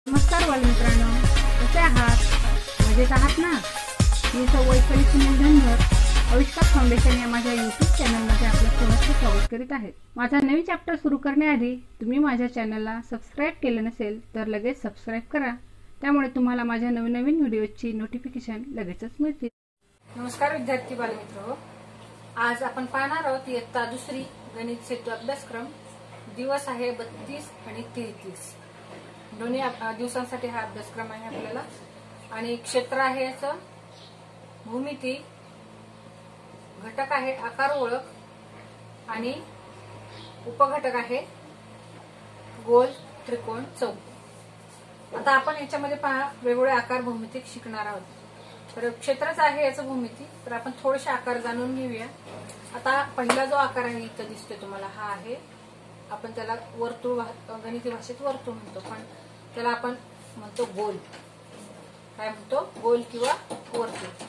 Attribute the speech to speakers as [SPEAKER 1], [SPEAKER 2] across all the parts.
[SPEAKER 1] नमस्कार बालमित्रांनो, कसे आहात? मजेत आहात ना? मी वैशाली सुनील धनगर आविष्कार फाउंडेशन या माझ्या यूट्यूब चॅनलमध्ये आपलं सहर्ष स्वागत करीत आहे। माझा नवीन चॅप्टर सुरू करण्याआधी तुम्ही माझ्या चॅनलला सबस्क्राईब केले नसेल तर लगेच सबस्क्राईब करा, त्यामुळे तुम्हाला माझ्या नवीन व्हिडिओची नोटिफिकेशन लगेचच मिळतील।
[SPEAKER 2] नमस्कार विद्यार्थी बालमित्र, आज आपण पाहणार आहोत इयत्ता दुसरी गणित सेतू अभ्यासक्रम। दिवस आहे 32 आणि 33, दोन्ही दिवसांसाठी हा अभ्यासक्रम आहे आपल्याला। आणि क्षेत्र आहे याचं भूमिती, घटक आहे आकार ओळख आणि उपघटक आहे गोल, त्रिकोण, चौकोन। आता आपण याच्यामध्ये पहा वेगवेगळे आकार भूमिती शिकणार आहोत। तर क्षेत्रच आहे याचं भूमिती, तर आपण थोडेसे आकार जाणून घेऊया। आता पहिला जो आकार आहे इथं दिसतोय तुम्हाला, हा आहे, आपण त्याला वर्तुळ, गणिती भाषेत वर्तुळ म्हणतो, पण त्याला आपण म्हणतो गोल। काय म्हणतो? गोल किंवा वर्तुळ।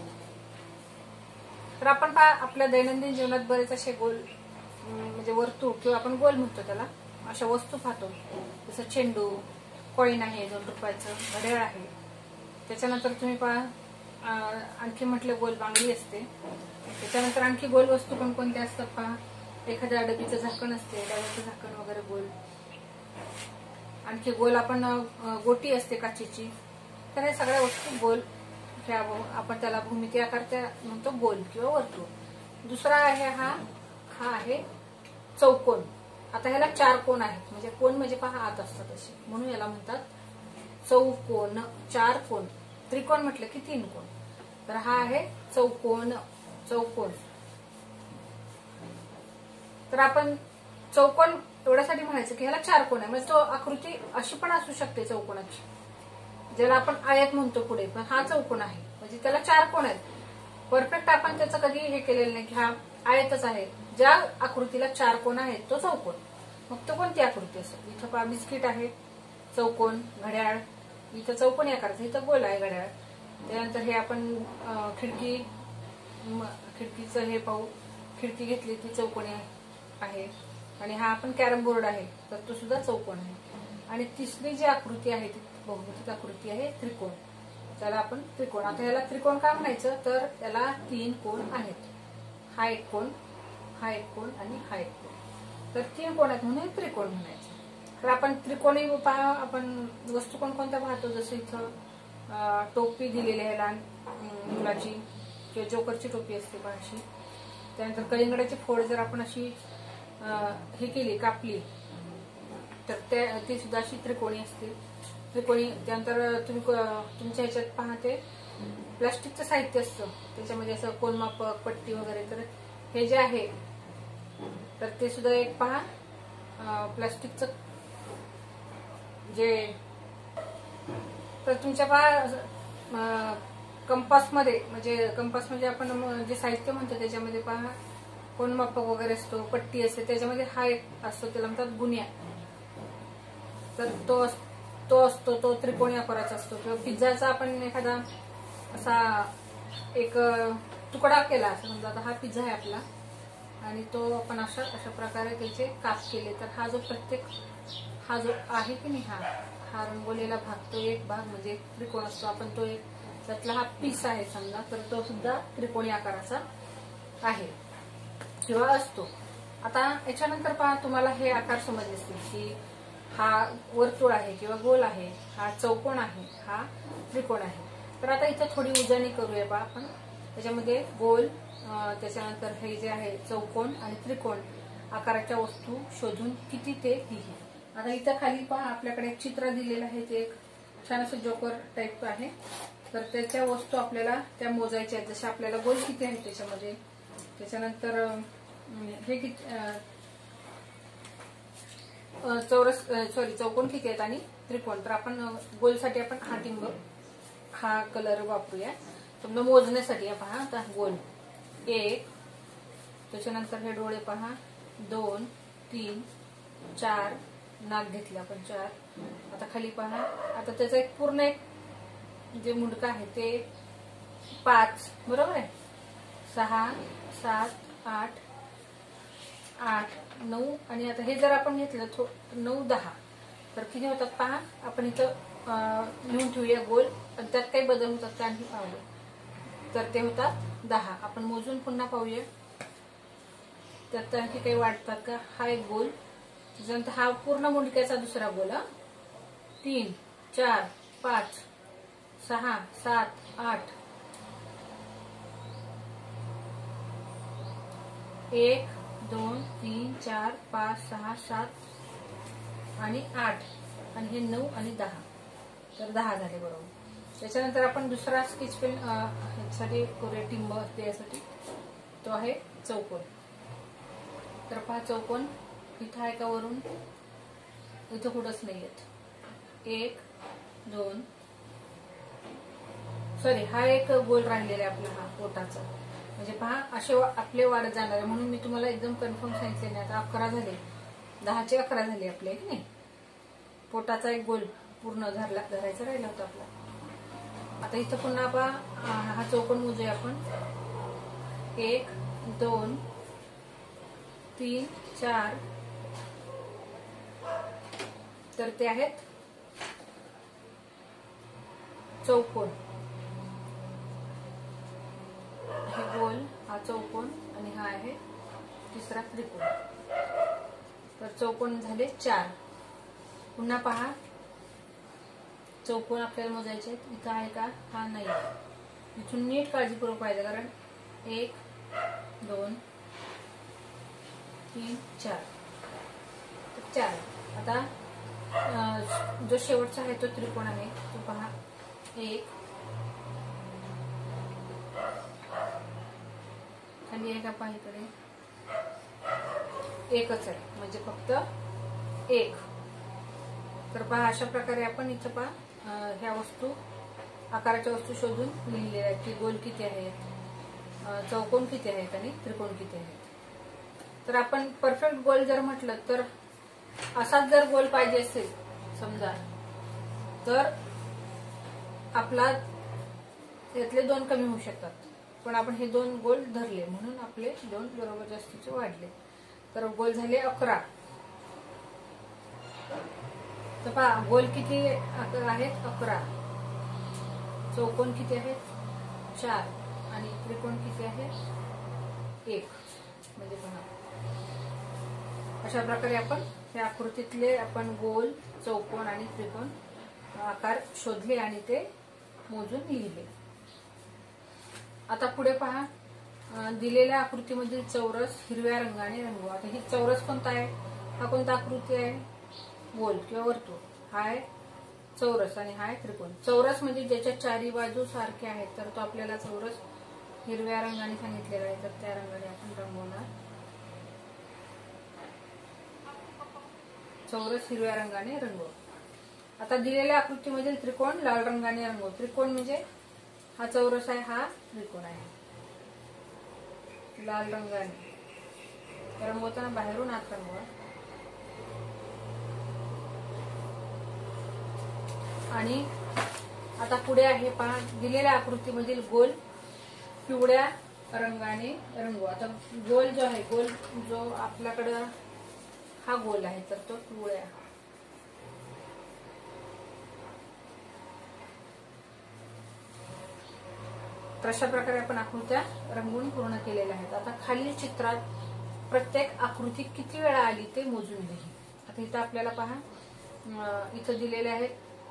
[SPEAKER 2] तर आपण पहा आपल्या दैनंदिन जीवनात बरेच असे गोल म्हणजे वर्तुळ किंवा आपण गोल म्हणतो त्याला, अशा वस्तू पाहतो, जसं चेंडू, कॉईन आहे 2 रुपयाचं, घड्याळ आहे। त्याच्यानंतर तुम्ही पहा आणखी म्हटलं गोल बांगडी असते। त्याच्यानंतर आणखी गोल वस्तू कोणकोणत्या असतात पहा, एखाद्या डबीचं झाकण असते, डब्याचं झाकण वगैरे गोल। आणखी गोल आपण गोटी असते काचेची। तर हे सगळ्या वस्तू गोल, आपण त्याला भूमिती आकार म्हणतो गोल किंवा वर्तुळ। दुसरा आहे हा आहे चौकोन। आता ह्याला 4 कोन आहेत, म्हणजे कोन म्हणजे पहा आत असतात असे, म्हणून याला म्हणतात चौकोन, 4 कोन। त्रिकोण म्हटलं की 3 कोन, तर हा आहे चौकोन। तर आपण चौकोन एवढ्यासाठी म्हणायचं की ह्याला 4 कोन आहे, म्हणजे तो आकृती अशी पण असू शकते चौकोनाची, ज्याला आपण आयत म्हणतो पुढे, पण हा चौकोन आहे म्हणजे त्याला 4 कोन आहेत। परफेक्ट आपण त्याचं कधी हे केलेलं नाही की हा आयतच आहे। ज्या आकृतीला 4 कोन आहेत तो चौकोन, मग तो कोणती आकृती असेल। इथं पहा बिस्किट आहे, चौकोन, घड्याळ, इथं चौकोनी आकाराचं, इथं गोल आहे घड्याळ। त्यानंतर हे आपण खिडकीचं हे पाहू, खिडकी घेतली ती चौकोनी आहे। आणि हा आपण कॅरम बोर्ड आहे, तर तो सुद्धा चौकोन आहे। आणि तिसरी जी आकृती आहे ती बहुभुज आकृती आहे त्रिकोण, त्याला आपण त्रिकोण। आता याला त्रिकोण का म्हणायचं, तर त्याला 3 कोन आहेत, हा एक कोन, हा एक कोन आणि हा एक कोन, तर 3 कोन आहेत म्हणून त्रिकोण म्हणायचं। तर आपण त्रिकोणी पहा, आपण वस्तू कोणकोणत्या पाहतो, जसं इथं टोपी दिलेली आहे लहान मुलाची किंवा जोकरची टोपी असते पाहाशी। त्यानंतर कलिंगडाची फोड जर आपण अशी हे केली, कापली, तर ती सुद्धा अशी त्रिकोणी असते, त्रिकोणी। त्यानंतर तुम्ही तुमच्या ह्याच्यात पहा ते प्लास्टिकचं साहित्य असतं, त्याच्यामध्ये असं कोनमापक, पट्टी वगैरे, तर हे जे आहे तर ते सुद्धा एक पहा प्लास्टिकचं जे, तर तुमच्या पहा कंपासमध्ये, म्हणजे कंपास म्हणजे आपण जे साहित्य म्हणतो त्याच्यामध्ये पहा कोनमापक वगैरे असतो, पट्टी असते, त्याच्यामध्ये हा एक असतो, त्याला म्हणतात गुन्या। तर तो असतो, तो त्रिकोणी आकाराचा असतो। किंवा पिझ्झाचा आपण एखादा असा एक तुकडा केला, असं समजा आता हा पिझ्झा आहे आपला, आणि तो आपण अशा प्रकारे त्याचे काप केले, तर हा जो प्रत्येक हा जो आहे की नाही, हा रंगवलेला भाग, तो एक भाग म्हणजे एक त्रिकोण असतो। आपण तो एक त्यातला हा पीस आहे समजा, तर तो सुद्धा त्रिकोणी आकाराचा आहे किंवा असतो। आता याच्यानंतर पहा तुम्हाला हे आकार समजले असतील की हा वर्तुळ आहे किंवा गोल आहे, हा चौकोन आहे, हा त्रिकोण आहे। तर आता इथं थोडी उजळणी करूया पहा आपण, त्याच्यामध्ये गोल, त्याच्यानंतर हे जे आहे चौकोन आणि त्रिकोण आकाराच्या वस्तू शोधून किती ते लिहा। आता इथं खाली पहा आपल्याकडे एक चित्र दिलेलं आहे, ते एक छान असं जोकर टाईप आहे, तर त्याच्या वस्तू आपल्याला त्या मोजायच्या आहेत, जसे आपल्याला गोल किती आहे त्याच्यामध्ये, त्याच्यानंतर हे किती चौकोन किती आहेत आणि त्रिकोण। तर आपण गोलसाठी आपण हा कलर वापरूया, समजा मोजण्यासाठी। पहा आता गोल 1, त्याच्यानंतर हे डोळे पहा 2, 3, 4, नाक घेतले आपण 4। आता खाली पहा, आता त्याचा एक पूर्ण एक जे मुंडका आहे ते 5, बरोबर आहे, 6, 7, 8, 8, 9, आणि आता हे जर आपण घेतलं 9, 10, तर किती होतात पहा. आपण इथं लिहून ठेवूया गोल, आणि त्यात काही बदल होतात का आणखी पाहूया. तर ते होतात 10. आपण मोजून पुन्हा पाहूया त्यात आणखी काही वाढतात का. हा एक गोल, त्याच्यानंतर हा पूर्ण मुंडक्याचा दुसरा गोल. 3 4 5 6 7 8 1 2 3 4 5 6 7 आणि 8 आणि हे 9 आणि 10. तर 10 झाले बरोबर. त्याच्यानंतर आपण दुसरा स्केच पेन ह्यासाठी करूया, टिंब असते यासाठी. तो आहे चौकोन. तर पहा चौकोन इथं आहे का वरून, इथं कुठंच नाही येत. 1 2 सॉरी हा एक गोल राहिलेला आहे आपला, हा पोटाचा. म्हणजे पहा असे आपले वाढत जाणार आहे, म्हणून मी तुम्हाला एकदम कन्फर्म सांगितले नाही. आता 11 झाले, 10चे 11 झाले आपले की नाही. पोटाचा एक गोल पूर्ण धरायचा राहिला होता आपला. आता इथं पुन्हा पहा हा चौकोन मोजूया आपण. 1 2 3 4 तर ते आहेत चौकोन. हे गोल, हा चौकोन आणि हा आहे तिसरा त्रिकोण. तर चौकोन झाले 4. पुन्हा पहा चौकोन आपल्याला मोजायचे आहेत. इथं आहे का, हा नाही. इथून नीट काळजीपूर्वक पाहिजे, कारण 1 2 3 4 तर 4. आता जो शेवटचा आहे तो त्रिकोण आहे, तो पहा. 1 खाली आहे का पहा, इकडे एकच आहे, म्हणजे फक्त 1. तर पहा अशा प्रकारे आपण इथं पहा ह्या वस्तू, आकाराच्या वस्तू शोधून लिहिलेल्या आहेत की गोल किती आहेत, चौकोन किती आहेत आणि त्रिकोण किती आहेत. तर आपण परफेक्ट गोल जर म्हटलं तर असाच जर गोल पाहिजे असेल समजा, तर आपला यातले 2 कमी होऊ शकतात. पण आपण हे 2 गोल धरले म्हणून आपले 2 बरोबर जास्तीचे वाढले. तर गोल झाले 11. तर पहा गोल किती आहेत, 11. चौकोन किती आहेत, 4 आणि त्रिकोण किती आहे, 1. म्हणजे पहा अशा प्रकारे आपण या आकृतीतले आपण गोल, चौकोन आणि त्रिकोण आकार शोधले आणि ते मोजून लिहिले. आता पुढे पहा दिलेल्या आकृतीमधील चौरस हिरव्या रंगाने रंगवा. आता ही चौरस कोणता आहे, हा कोणता आकृती आहे, गोल किंवा वर्तुळ. हा आहे चौरस आणि हा आहे त्रिकोण. चौरस म्हणजे ज्याच्या चारी बाजू सारख्या आहेत, तर तो आपल्याला चौरस हिरव्या रंगाने सांगितलेला आहे, तर त्या रंगाने आपण रंगवणार. चौरस हिरव्या रंगाने रंगव. आता दिलेल्या आकृतीमधील त्रिकोण लाल रंगाने रंगव. त्रिकोण म्हणजे हा चौरस आहे, हा त्रिकोण आहे. लाल रंगाने रंगवताना बाहेरून आत रंगवा. आणि आता पुढे आहे पहा दिलेल्या आकृतीमधील गोल पिवळ्या रंगाने रंगवा. आता गोल जो आहे, गोल जो आपल्याकडं हा गोल आहे, तर तो पिवळ्या. तर अशा प्रकारे आपण आकृत्या रंगवून पूर्ण केलेल्या आहेत. आता खालील चित्रात प्रत्येक आकृती किती वेळा आली ते मोजून लिही. आता इथं आपल्याला पहा इथं दिलेले आहेत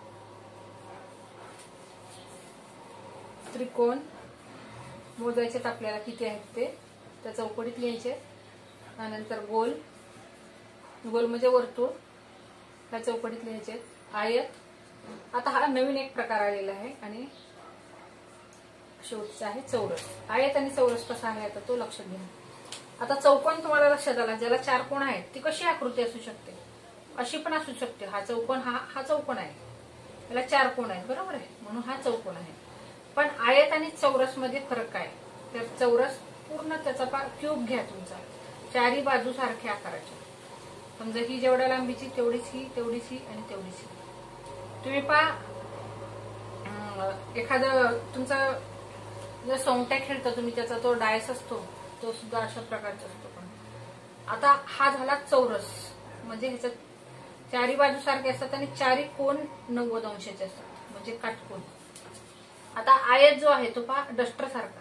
[SPEAKER 2] त्रिकोण, मोजायचे आपल्याला किती आहेत ते, त्या चौकटीत लिहायचे. त्यानंतर गोल, गोल म्हणजे वर्तुळ, त्या चौकटीत लिहायचे. आयत, आता हा नवीन एक प्रकार आलेला आहे. आणि शेवटचा आहे चौरस. आयत आणि चौरस कसा आहे आता तो लक्षात घ्या. आता चौकोन तुम्हाला लक्षात आला, ज्याला 4 कोण आहेत, ती कशी आकृती असू शकते, अशी पण असू शकते. हा चौकोन, हा चौकोन आहे, त्याला 4 कोण आहेत, बरोबर आहे, म्हणून हा चौकोन आहे. पण आयत आणि चौरस मध्ये फरक काय, तर चौरस पूर्ण त्याचा क्यूब घ्या तुमचा, चारी बाजू सारख्या आकाराच्या. समजा ही जेवढ्या लांबीची तेवढीच ही, तेवढीच ही आणि तेवढीच ही. तुम्ही पहा एखादं तुमचं जर सोंगट्या खेळता तुम्ही, त्याचा तो डायस असतो, तो सुद्धा अशा प्रकारचा असतो. पण आता हा झाला चौरस, म्हणजे ह्याच्यात चारी बाजू सारखे असतात आणि चारी कोण 90 अंशाचे असतात, म्हणजे काटकोन. आता आयत जो आहे तो पहा डस्टर सारखा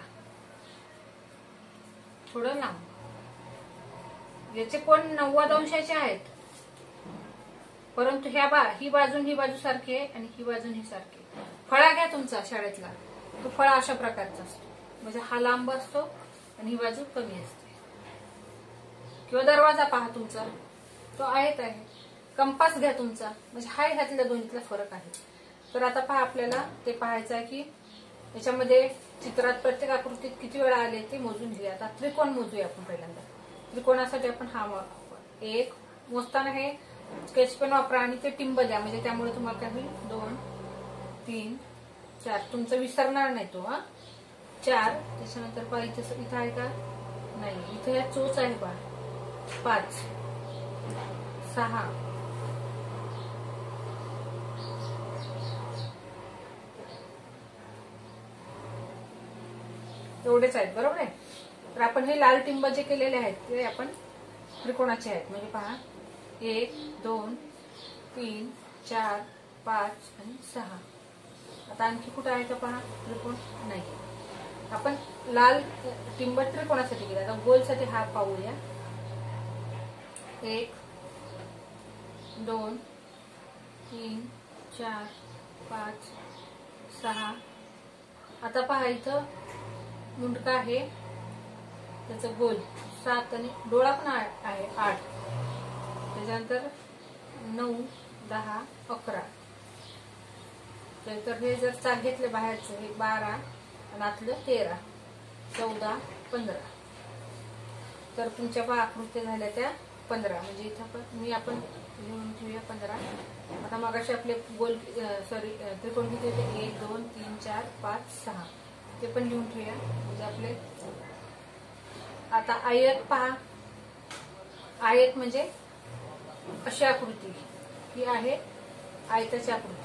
[SPEAKER 2] थोडं लांब, याचे कोण 90 अंशाचे आहेत, परंतु ही बाजू सारखी आहे आणि ही बाजू ही सारखी. फळा घ्या तुमचा शाळेतला, तो फळा अशा प्रकारचा असतो, म्हणजे हा लांब असतो आणि ही बाजू कमी असते. किंवा दरवाजा पहा तुमचा, तो आयत आहे. कंपास घ्या तुमचा, म्हणजे हा ह्यातल्या दोन्हीतला फरक आहे. तर आता पहा आपल्याला ते पाहायचं आहे की याच्यामध्ये चित्रात प्रत्येक आकृतीत किती वेळा आले ते मोजून घेऊया. आता त्रिकोण मोजूया आपण पहिल्यांदा. त्रिकोणासाठी आपण हा एक मोजताना हे स्केच पेन वापरा आणि ते टिंब द्या, म्हणजे त्यामुळे तुम्हाला काय होईल 2 3 4 तुमचं विसरणार नाही तो. 4 त्याच्यानंतर पहा इथं आहे का, नाही इथे या चोच आहे पहा. 5 6 एवढेच आहेत, बरोबर आहे. तर आपण हे लाल टिंब जे केलेले आहेत ते आपण त्रिकोणाचे आहेत, म्हणजे पहा 1 2 3 4 5 आणि 6. आता आणखी कुठं आहे का पहा त्रिकोण, नाही. आपण लाल टिंब त्रिकोणासाठी केला. आता गोलसाठी हा पाहूया. 1 2 3 4 5 6. आता पहा इथं मुंडका आहे, त्याचं गोल 7 आणि डोळा पण आहे 8. त्याच्यानंतर 9 10 11. तर हे जर चाक घेतले बाहेरचं हे 12 आणि आतलं 13 14 15. तर तुमच्या पहा आकृत्या झाल्या त्या 15, म्हणजे इथं आपण लिहून ठेवूया 15. आता मगाशी आपले गोल त्रिकोण किती होते, 1 2 3 4 5 6, ते पण लिहून ठेवूया म्हणजे आपले. आता आयत पहा, आयत म्हणजे अशी आकृती, ही आहे आयताची आकृती,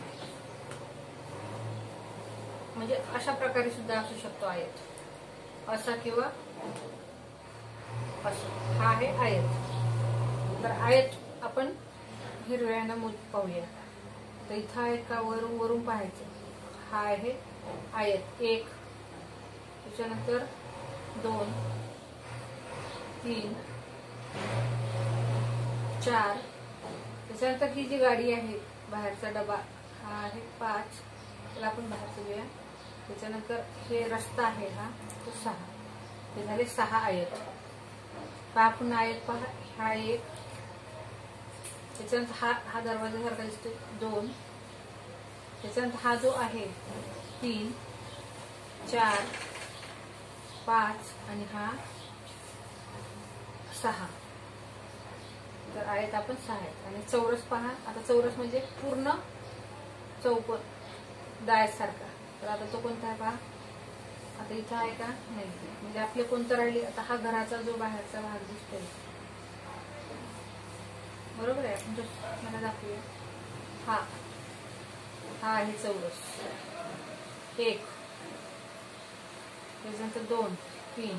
[SPEAKER 2] म्हणजे अशा प्रकारे सुद्धा असू शकतो आयत, असा किंवा असं. हा आहे आयत. तर आयत आपण हिरव्यानं पाहूया. तर इथं आहे का, वरून पाहायचं. हा आहे आयत 1, त्याच्यानंतर 2 3 4. त्याच्यानंतर ही जी गाडी आहे बाहेरचा डबा हा आहे 5, त्याला आपण बाहेरचं घेऊया. त्याच्यानंतर हे रस्ता आहे हा तो 6. हे झाले 6 आयत. पहा पुन्हा आयत पहा, हा 1, त्याच्यानंतर हा दरवाजा सारखा दिसतो 2, त्याच्यानंतर हा जो आहे 3 4 5 आणि हा 6. तर आयत आपण 6 आहेत. आणि चौरस पहा, आता चौरस म्हणजे पूर्ण चौकोन डायस सारखा. तर आता तो कोणता आहे पहा, आता इथं आहे का, नाही, म्हणजे आपले कोणतं राहिले. आता हा घराचा जो बाहेरचा भाग दिसतोय, बरोबर आहे, आपण मला दाखवूया. हा आहे चौरस 1, त्याच्यानंतर 2 3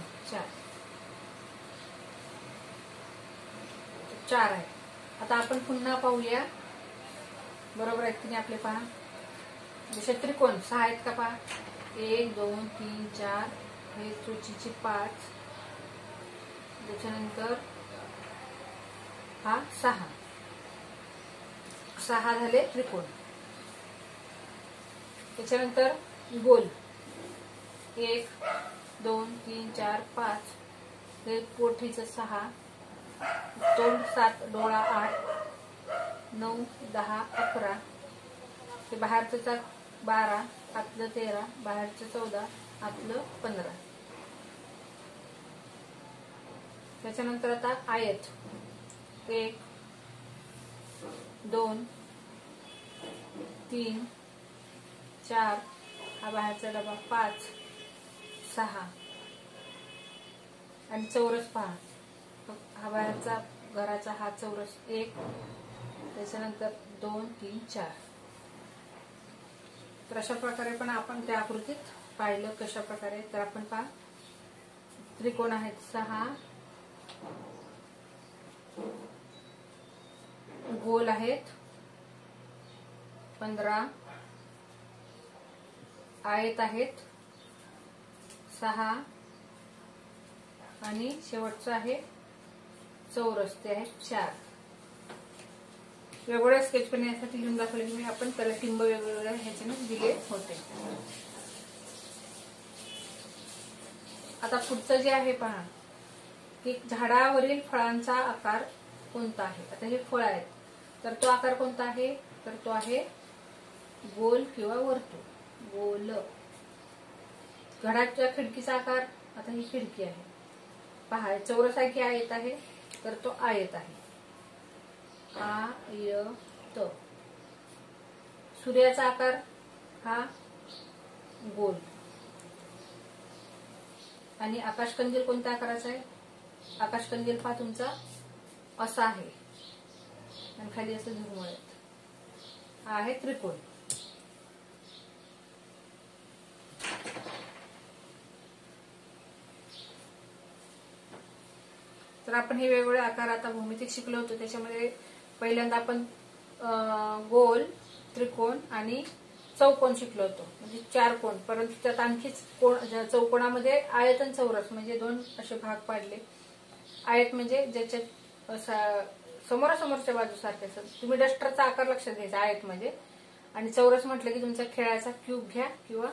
[SPEAKER 2] 4 आहे. आता आपण पुन्हा पाहूया, बरोबर आहेत की नाही आपले पहा. जसे त्रिकोण 6 आहेत का पहा, 1 2 3 4, हे चोचीची 5, त्याच्यानंतर हा 6 झाले त्रिकोण. त्याच्यानंतर गोल 1 2 3 4 5, हे पोठीचं 6, तोंड 7, डोळा 8 9 10 11, ते बाहेरचं चाक 12, आतलं 13, बाहेरचं 14, आतलं 15. त्याच्यानंतर आता आयत 1 2 3 4, हा बाहेरचा डबा 5 6, आणि चौरस पहा, हा बाहेरचा घराचा हा चौरस 1, त्याच्यानंतर 2 3 4. तर अशा प्रकारे पण आपण त्या आकृतीत पाहिलं कशा प्रकारे. तर आपण पहा त्रिकोण आहेत 6, गोल आहेत 15 आयत आहेत 6 आणि शेवटचं आहे चौरस, ते आहेत 4. वेगवेगळ्या स्केच पेन यासाठी लिहून दाखवले मी, आपण त्याला टिंब वेगवेगळ्या ह्याच्याने दिले होते. आता पुढचं जे आहे पहा, की झाडावरील फळांचा आकार कोणता आहे. आता हे फळ आहेत, तर तो आकार कोणता आहे, तर तो आहे गोल किंवा वर्तुळ. गोल. घराच्या खिडकीचा आकार, आता ही खिडकी आहे पहा, चौरस आहे की आयत आहे, तर तो आयत आहे. आयत. सूर्याचा आकार हा गोल. आणि आकाशकंदील कोणत्या आकाराचा आहे, आकाशकंदील पहा तुमचा असा आहे आणि खाली असं झुरमळ आहेत. हा आहे त्रिकोण. तर आपण हे वेगवेगळे आकार आता भौमितिक शिकलो होतो. त्याच्यामध्ये पहिल्यांदा आपण गोल, त्रिकोण आणि चौकोन शिकलो होतो, म्हणजे 4 कोण. परंतु त्यात आणखीच चौकोनामध्ये आयत आणि चौरस म्हणजे 2 असे भाग पाडले. आयत म्हणजे ज्याच्यात समोरासमोरच्या बाजू सारखे असतात. तुम्ही डस्टरचा आकार लक्षात घ्यायचा आयत मध्ये. आणि चौरस म्हटलं की तुमचा खेळाचा क्यूब घ्या, किंवा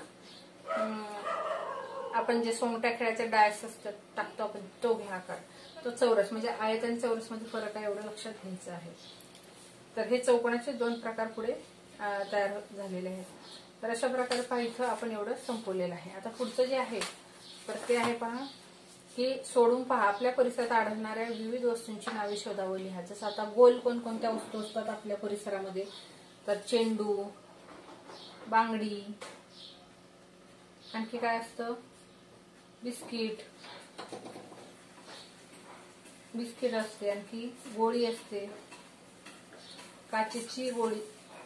[SPEAKER 2] आपण जे सोंगट्या खेळाचे डायस असतात टाकतो आपण, तो घ्या आकार. तो चौरस. म्हणजे आयत आणि चौरस मध्ये फरक आहे, एवढं लक्षात घ्यायचं आहे. तर हे चौकोनाचे 2 प्रकार पुढे तयार झालेले आहेत. तर अशा प्रकारे पहा इथं आपण एवढं संपवलेलं आहे. आता पुढचं जे आहे तर ते आहे पहा, की सोडून पहा आपल्या परिसरात आढळणाऱ्या विविध वस्तूंची नावे शोधा व लिहा. जसं आता गोल कोणकोणत्या वस्तू असतात आपल्या परिसरामध्ये, तर चेंडू, बांगडी, आणखी काय असतं, बिस्किट असते, आणखी गोळी असते, काचेची गोळी,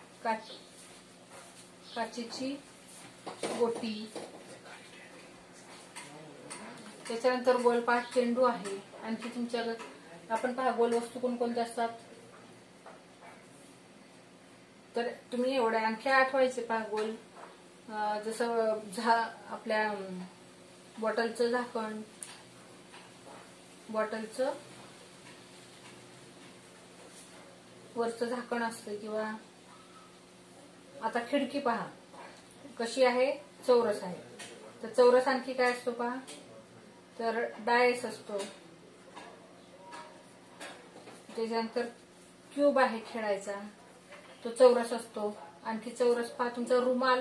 [SPEAKER 2] काचेची गोटी. त्याच्यानंतर गोल पहा चेंडू आहे. आणखी तुमच्याकडे आपण पहा गोल वस्तू कोणकोणत्या असतात, तर तुम्ही एवढ्या आणखी आठवायचे पहा. गोल जसं आपल्या बॉटलचं झाकण, बॉटलचं वरचं झाकण असतं, किंवा आता खिडकी पहा कशी आहे, चौरस आहे. तर चौरस आणखी काय असतो पहा, तर डायस असतो. त्याच्यानंतर क्यूब आहे खेळायचा, तो चौरस असतो. आणखी चौरस पहा तुमचा रुमाल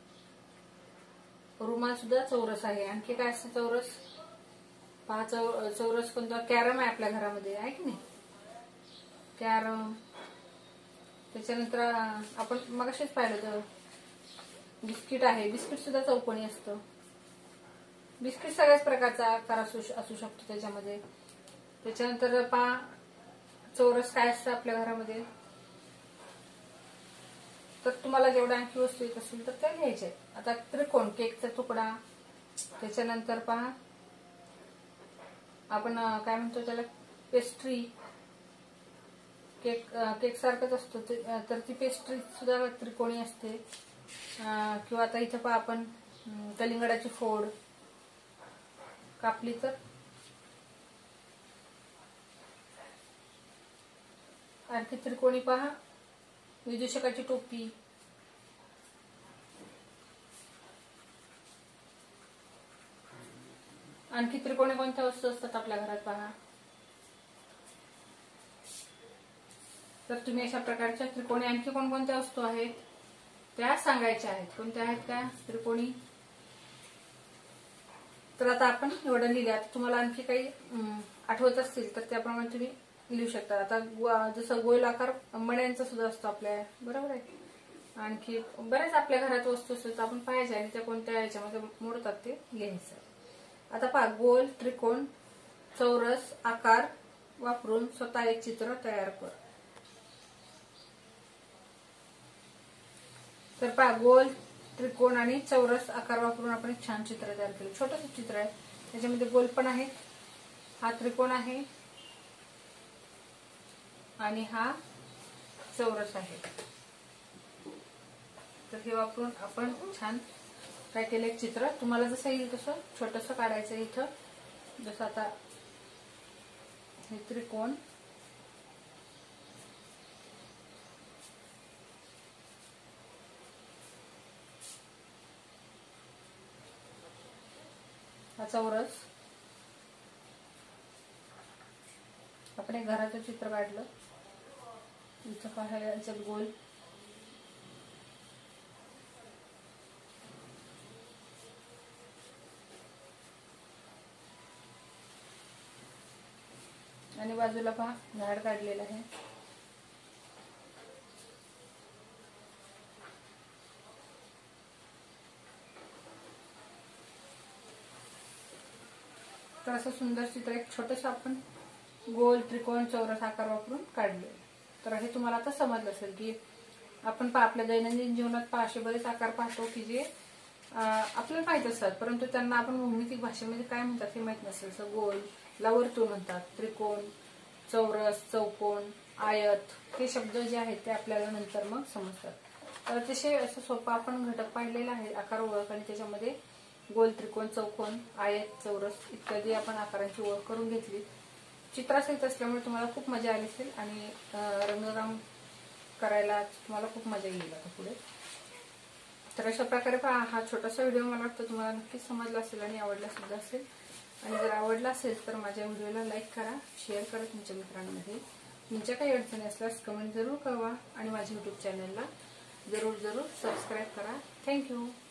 [SPEAKER 2] सुद्धा चौरस आहे. आणखी काय असतं चौरस पहा, चौरस कोणता, कॅरम आहे आपल्या घरामध्ये, आहे की नाही, कॅरम. त्याच्यानंतर आपण मगाशीच पाहिलं तर बिस्किट आहे, बिस्किट सुद्धा चौकोनी असतं. बिस्किट सगळ्याच प्रकारचा आकार असू शकतो त्याच्यामध्ये. त्याच्यानंतर पहा चौरस काय असतं आपल्या घरामध्ये, तर तुम्हाला जेवढ्या आणखी वस्तू येत असतील तर त्या घ्यायच्या. आता त्रिकोण, केकचा तुकडा. त्याच्यानंतर पहा आपण काय म्हणतो त्याला, पेस्ट्री. केक सारखंच असतो, तर ती पेस्ट्री सुद्धा त्रिकोणी असते. किंवा आता इथं पहा आपण कलिंगडाची फोड कापली तर आणखी त्रिकोणी पहा विदूषकाची टोपी. आणखी त्रिकोणी कोणत्या वस्तू असतात आपल्या घरात पहा, तर तुम्ही अशा प्रकारच्या त्रिकोणी आणखी कोणकोणत्या वस्तू आहेत त्या सांगायच्या आहेत. कोणत्या आहेत का त्रिकोणी, तर आता आपण एवढं लिहिले. आता तुम्हाला आणखी काही आठवत असतील तर त्याप्रमाणे तुम्ही लिहू शकता. आता जसं गोल आकार मण्यांचा सुद्धा असतो आपल्या, बरोबर आहे. आणखी बरेच आपल्या घरात वस्तू असतात, आपण पाहायच्या आणि त्या कोणत्या याच्यामध्ये मोडतात ते लिहायचं. आता पहा गोल, त्रिकोण, चौरस आकार वापरून स्वतः एक चित्र तयार कर. तर पहा गोल, त्रिकोण आणि चौरस आकार वापरून आपण एक छान चित्र तयार केलं. छोटंसं चित्र आहे, त्याच्यामध्ये गोल पण आहे, हा त्रिकोण आहे आणि हा चौरस आहे. तर हे वापरून आपण छान काय केलं, एक चित्र तुम्हाला जसं येईल तसं छोटंसं काढायचं इथं. जसं आता हे त्रिकोण, हा चौरस, आपण एक घराचं चित्र काढलं. इथं पाहायला याच्यात गोल, आणि बाजूला पहा झाड काढलेलं आहे. तर असं सुंदर चित्र एक छोटंसं आपण गोल, त्रिकोण, चौरस आकार वापरून काढले. तर हे तुम्हाला आता समजलं असेल की आपण आपल्या दैनंदिन जीवनात असे बरेच आकार पाहतो की जे आपल्याला माहित असतात, परंतु त्यांना आपण भौमितिक भाषेमध्ये काय म्हणतात हे माहित नसेल. जसं गोल ला वर्तुळ म्हणतात, त्रिकोण, चौरस, चौकोन, आयत हे शब्द जे आहेत ते आपल्याला नंतर मग समजतात. तर अतिशय असं सोपं आपण घटक पाहिलेला आहे, आकार ओळख, आणि त्याच्यामध्ये गोल, त्रिकोण, चौकोन, आयत, चौरस इत्यादी आपण आकारांची ओळख करून घेतली. चित्रासहित असल्यामुळे तुम्हाला खूप मजा आली असेल आणि रंगकाम करायला तुम्हाला खूप मजा येईल आता पुढे. तर अशा प्रकारे पहा, हा छोटासा व्हिडिओ मला वाटतं तुम्हाला नक्कीच समजला असेल आणि आवडला सुद्धा असेल. आणि जर आवडला असेल तर माझ्या व्हिडिओला लाईक करा, शेअर करा तुमच्या मित्रांमध्ये. तुमच्या काही अडचणी असल्यास कमेंट जरूर कळवा आणि माझ्या यूट्यूब चॅनलला जरूर सबस्क्राईब करा. थँक्यू.